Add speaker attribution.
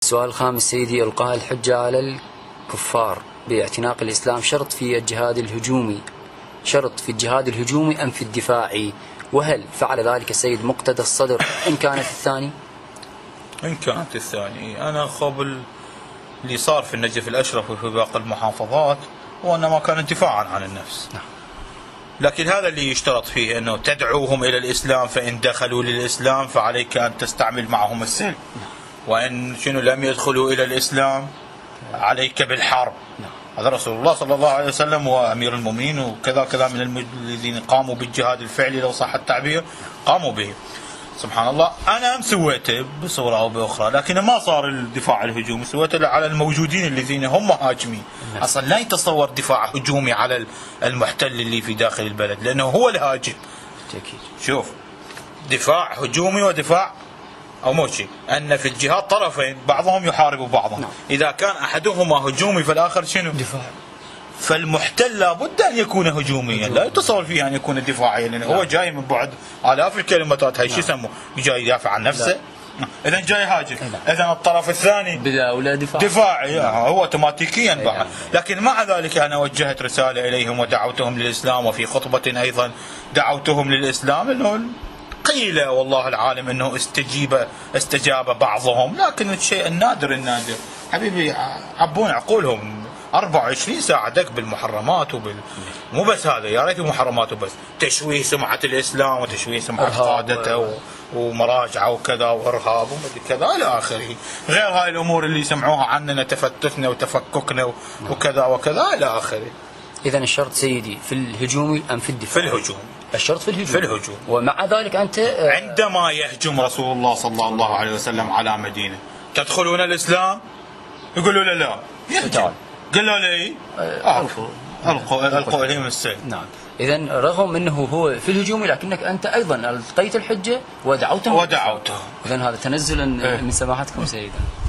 Speaker 1: السؤال الخامس سيدي: إلقاء الحجة على الكفار باعتناق الإسلام شرط في الجهاد الهجومي، شرط في الجهاد الهجومي أم في الدفاعي؟ وهل فعل ذلك السيد مقتدى الصدر إن كانت الثاني؟
Speaker 2: إن كانت الثاني. أنا أخاف اللي صار في النجف الأشرف وفي باقي المحافظات وإنما كان دفاعا عن النفس. لكن هذا اللي يشترط فيه أنه تدعوهم إلى الإسلام، فإن دخلوا للإسلام فعليك أن تستعمل معهم السلم، وإن لم يدخلوا إلى الإسلام عليك بالحرب. هذا رسول الله صلى الله عليه وسلم وأمير المؤمنين وكذا كذا من الذين قاموا بالجهاد الفعلي لو صح التعبير قاموا به. سبحان الله. أنا سويته بصورة أو بأخرى، لكن ما صار الدفاع الهجومي، سويته على الموجودين الذين هم هاجمين. أصلا لا يتصور دفاع هجومي على المحتل اللي في داخل البلد، لأنه هو الهاجم. شوف، دفاع هجومي ودفاع أو موشي، أن في الجهاد طرفين بعضهم يحارب بعضا. إذا كان أحدهما هجومي فالآخر شنو؟ دفاع. فالمحتل لابد أن يكون هجوميا، لا يتصور فيه أن يكون دفاعيا، لأنه هو جاي من بعد آلاف الكيلومترات. هاي شو يسموه؟ جاي يدافع عن نفسه. إذا جاي هاجم، إذا الطرف الثاني
Speaker 1: بدأ
Speaker 2: دفاعي، هو اوتوماتيكيا بعد. لكن مع ذلك أنا وجهت رسالة إليهم ودعوتهم للإسلام، وفي خطبة أيضا دعوتهم للإسلام، إنه قيل والله العالم أنه استجاب بعضهم، لكن الشيء النادر حبيبي عبون عقولهم. 24 ساعة دق بالمحرمات مو بس هذا، يا ريت المحرمات وبس، تشويه سمعة الإسلام وتشويه سمعة قادته ومراجعة وكذا وإرهاب وكذا إلى آخره، غير هاي الأمور اللي سمعوها عننا، تفتتنا وتفككنا وكذا وكذا إلى آخره.
Speaker 1: إذن الشرط سيدي في الهجوم أم في الدفاع؟
Speaker 2: في الهجوم.
Speaker 1: الشرط في الهجوم. ومع ذلك أنت
Speaker 2: عندما يهجم رسول الله صلى الله عليه وسلم على مدينة، تدخلون الإسلام؟ يقولوا لا يهجم. قالوا لي ألقوا إليهم السيف.
Speaker 1: نعم. إذن رغم أنه هو في الهجوم، لكنك أنت أيضا ألقيت الحجة ودعوته.
Speaker 2: إذن
Speaker 1: هذا تنزلا من سماحتكم سيدا.